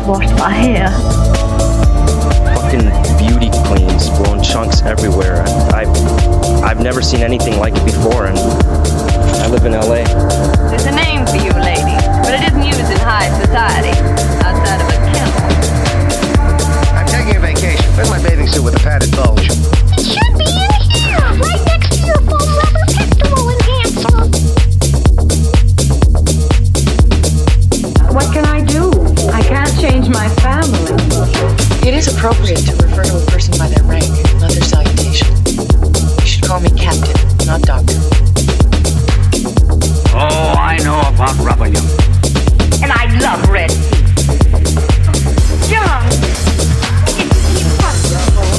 washed my hair. Fucking beauty queens blowing chunks everywhere. I've never seen anything like it before, and I live in LA. There's a name for you, lady, but it isn't used in high society, outside of a kennel. I'm taking a vacation. Where's my bathing suit with a padded bulge? It should be in here, right next to your foam rubber pectoral enhancer. What can I do? I can't change my family. It is appropriate to refer to a person by their rank, not their salutation. You should call me Captain, not Doctor. Oh, I know about rubber, young. And I love red tea. John, it's wonderful.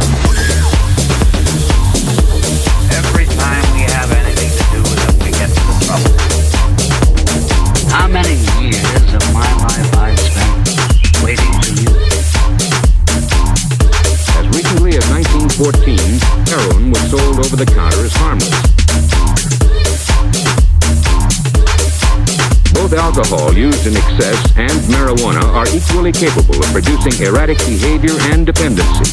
Every time we have anything to do with them, we get into trouble. How many years of my life I've spent waiting for you? As recently as 1914, heroin was sold over the counter as harmless. Both alcohol used in excess and marijuana are equally capable of producing erratic behavior and dependency.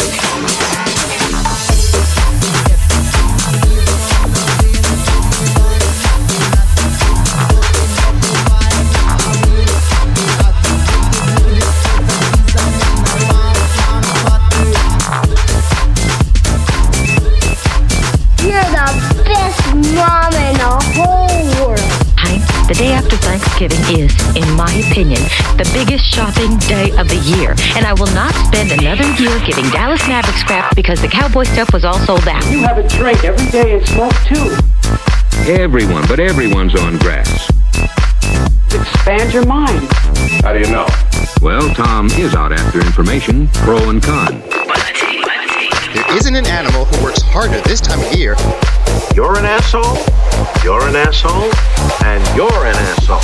You're the best mom in the whole world. The day after Thanksgiving is, in my opinion, the biggest shopping day of the year. And I will not spend another year giving Dallas Mavericks crap because the Cowboy stuff was all sold out. You have a drink every day and smoke too. Everyone, but everyone's on grass. Expand your mind. How do you know? Well, Tom is out after information, pro and con. There isn't an animal who works harder this time of year. You're an asshole, you're an asshole, and you're an asshole.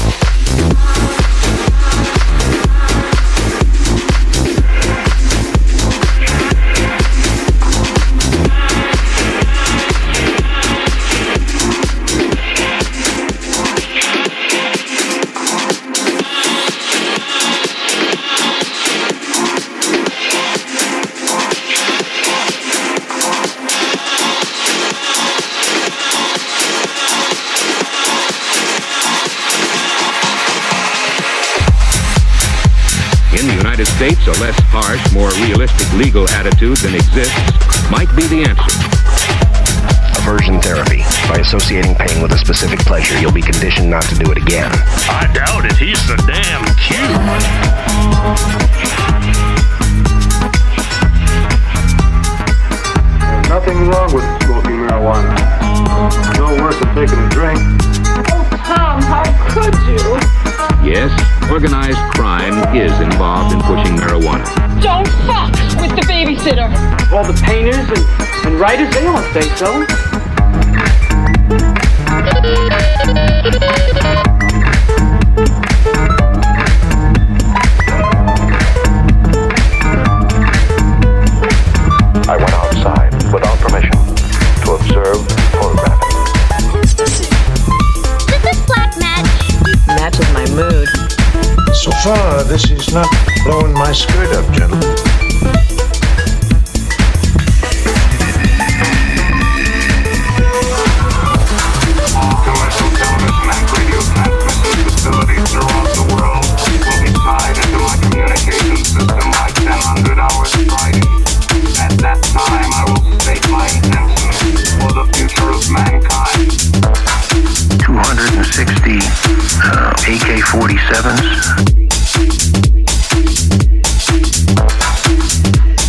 States, a less harsh, more realistic legal attitude than exists might be the answer. Aversion therapy. By associating pain with a specific pleasure, you'll be conditioned not to do it again. I doubt it. He's so damn cute. There's nothing wrong with smoking marijuana. It's no worse than taking a drink. Oh, Tom, how could you? Yes, organized crime is involved in pushing marijuana. Don't fuck with the babysitter. All the painters and writers, they all say so. I went outside without permission to observe photographing. Does this black match? Matches my mood. So far, this is not blowing my skirt up, gentlemen. Commercial television and radio transmission facilities throughout the world will be tied into my communication system by 1000 hours Friday. At that time, I will state my intention for the future of mankind. 260 AK-47s.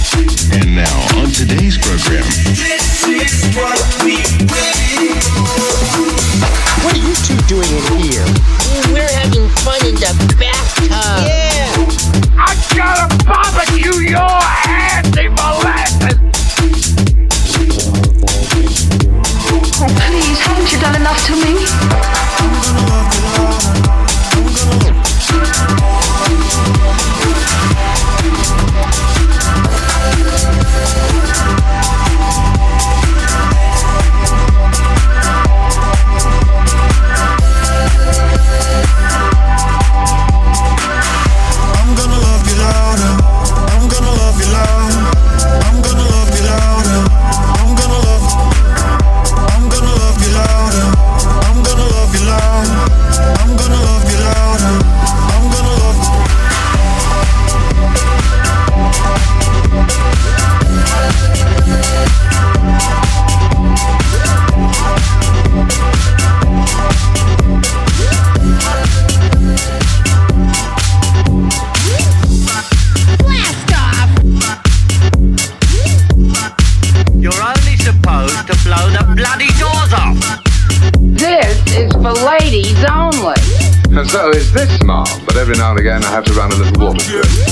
but every now and again I have to run a little water through it.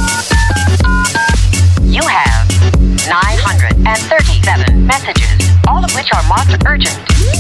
You have 937 messages, all of which are marked urgent.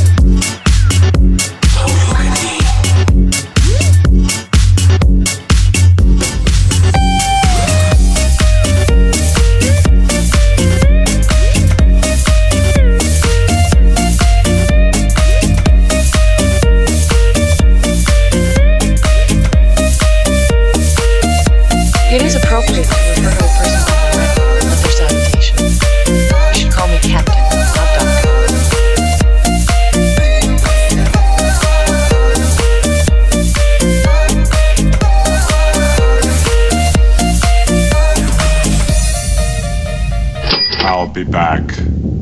It is appropriate to refer to a person by their rank, not their salutation. You should call me Captain, not Doctor. I'll be back.